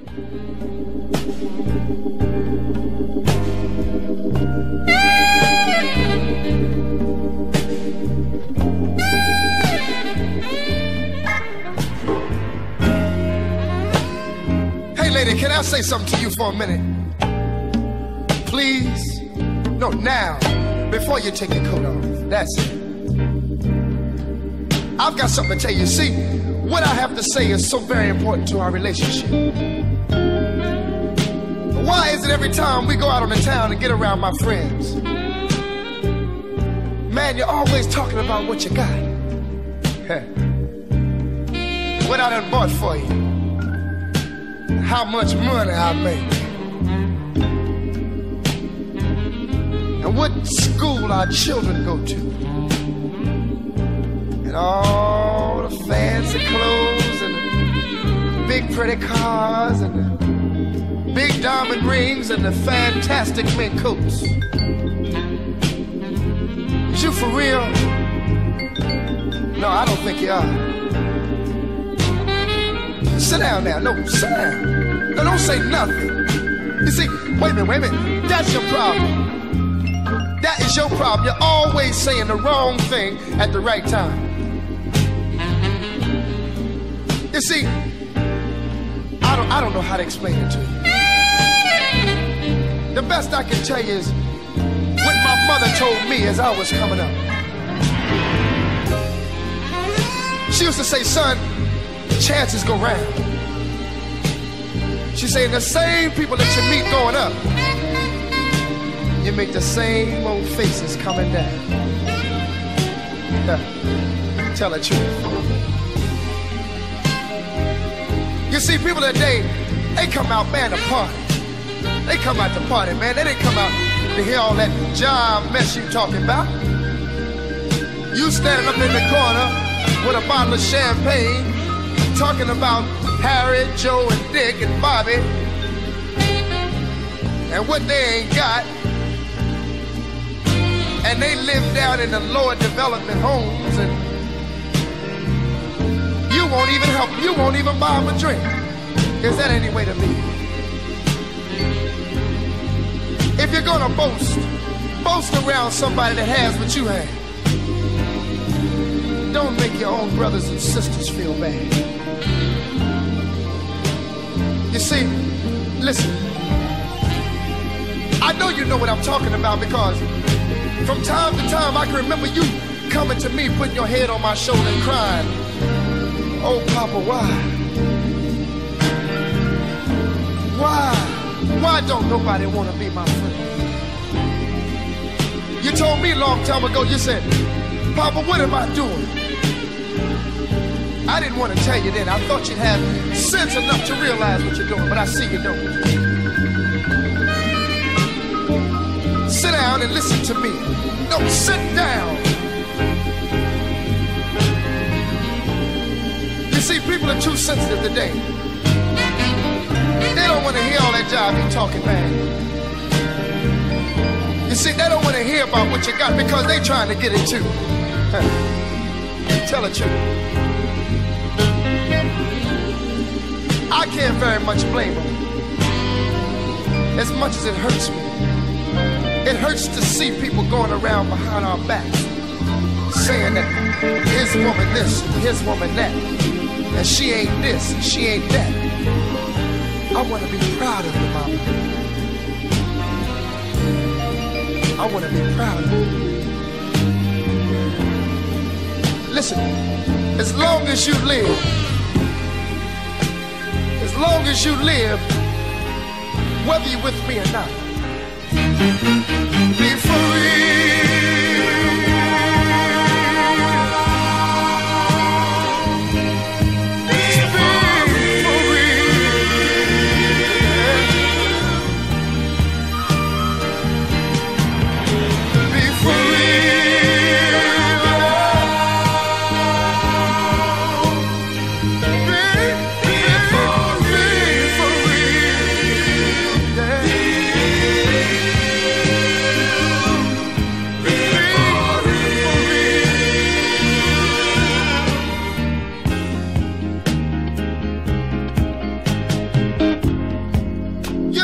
Can I say something to you for a minute? Please? No, now, before you take your coat off. That's it. I've got something to tell you. See, what I have to say is so very important to our relationship. Why is it every time we go out on the town and get around my friends, man, you're always talking about what you got? What I done bought for you, how much money I make, and what school our children go to, and all the fancy clothes and the big pretty cars and the big diamond rings and the fantastic mink coats. Is you for real? No, I don't think you are. Sit down now. No, sit down. No, don't say nothing. You see, wait a minute. That's your problem. That is your problem. You're always saying the wrong thing at the right time. You see, I don't know how to explain it to you. The best I can tell you is what my mother told me as I was coming up. She used to say, son, chances go round. She said, the same people that you meet going up, you make the same old faces coming down. Tell the truth. You see, people today, they come out, man, to party. They come out to party, man. They didn't come out to hear all that jive mess you talking about. You standing up in the corner with a bottle of champagne, talking about Harry, Joe, and Dick, and Bobby, and what they ain't got. And they live down in the lower development homes, and you won't even help them. You won't even buy them a drink. Is that any way to live? If you're gonna boast around somebody that has what you have. Don't make your own brothers and sisters feel bad. You see, listen, I know you know what I'm talking about, because from time to time I can remember you coming to me, putting your head on my shoulder and crying, oh Papa, why? Why don't nobody want to be my friend? You told me a long time ago, you said, Papa, what am I doing? I didn't want to tell you then. I thought you'd have sense enough to realize what you're doing, but I see you don't. Sit down and listen to me. No, sit down. You see, people are too sensitive today. They don't want to hear all that jive you talking, man. You see, they don't want to hear about what you got because they trying to get it too. Tell the truth. I can't very much blame them. As much as it hurts me. It hurts to see people going around behind our backs saying that his woman this, his woman that, and she ain't this, and she ain't that. I want to be proud of you, Mama. I want to be proud of you. Listen, as long as you live, whether you're with me or not, be for real.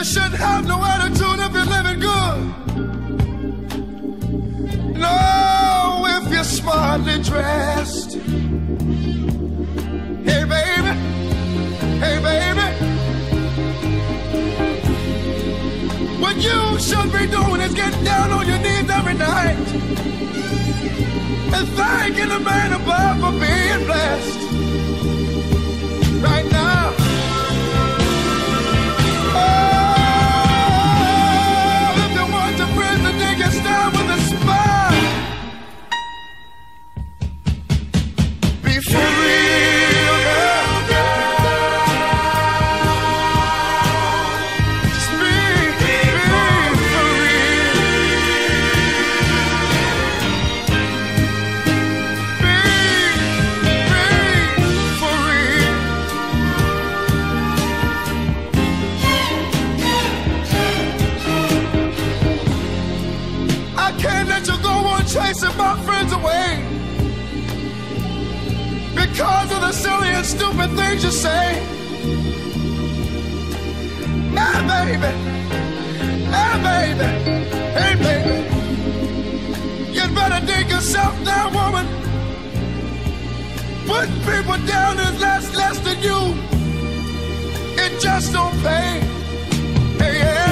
shouldn't have no attitude if you're living good. No, if you're smartly dressed. Hey baby, hey baby. What you should be doing is getting down on your knees every night and thanking the man above for being blessed. Right now. Oh, if you want your friends to dig your style with a smile, be for real, girl. Just be for real. Be for real. I can't let you go on chasing my friends away because of the silly and stupid things you say. Hey baby, hey baby, hey baby. You'd better dig yourself down, woman. Putting people down is less than you. It just don't pay. Hey, yeah.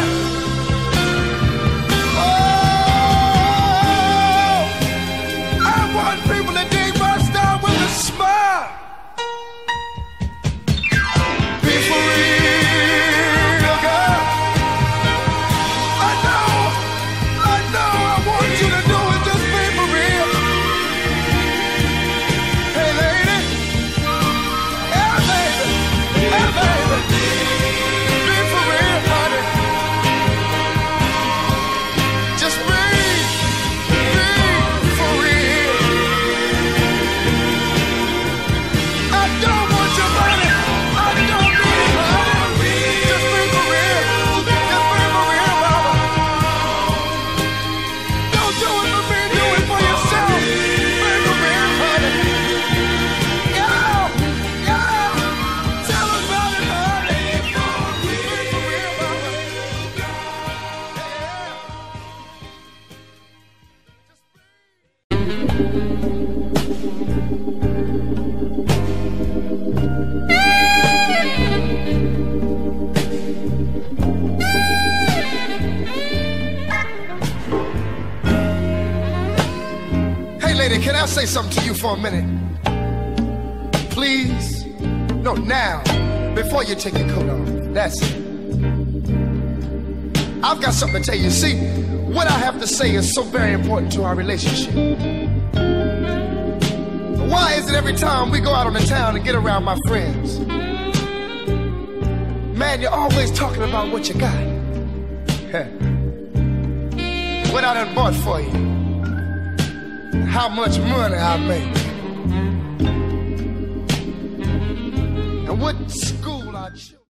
People that dig my style with a smile. Be for real, girl. I know I want you to do it, just be for real. Hey lady, hey baby, hey baby. Be for real, honey. Just be for real. I don't want your money. I don't need it, honey. Just be for real. Just be for real, mama. Don't do it for me, do it for yourself. Be for real, honey. Yeah, yeah. Tell us about it, honey. Be for real, mama. Hey lady, can I say something to you for a minute? Please? No, now, before you take your coat off. That's it. I've got something to tell you. See, what I have to say is so very important to our relationship. Why is it every time we go out on the town and get around my friends, man, you're always talking about what you got? What I done bought for you, how much money I make, and what school I chose.